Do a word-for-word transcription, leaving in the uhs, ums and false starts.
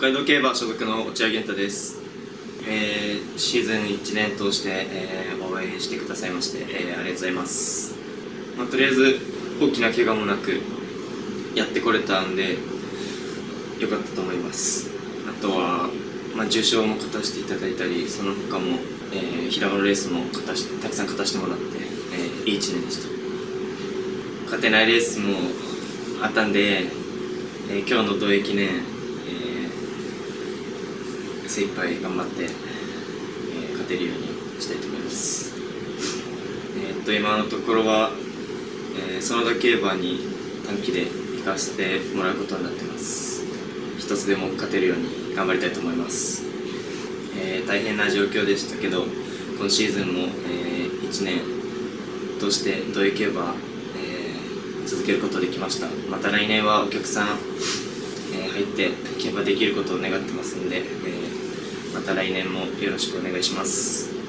北海道競馬所属の落合源太です。えー、シーズンいちねん通して、えー、応援してくださいまして、えー、ありがとうございます。まあ、とりあえず大きな怪我もなくやってこれたんで良かったと思います。あとは、まあ、重賞も勝たせていただいたり、その他も、えー、平場のレースも勝たしたくさん勝たせてもらって、えー、いいいちねんでした。勝てないレースもあったんで、えー、今日の土永記念、えー、精一杯頑張って、えー、勝てるようにしたいと思います。えー、っと今のところは、えー、園田競馬に短期で行かせてもらうことになってます。一つでも勝てるように頑張りたいと思います。えー、大変な状況でしたけど、今シーズンも、えー、いちねん通して土永競馬続けることができました。また来年はお客さん、えー、入って競馬できることを願ってますので、えー、また来年もよろしくお願いします。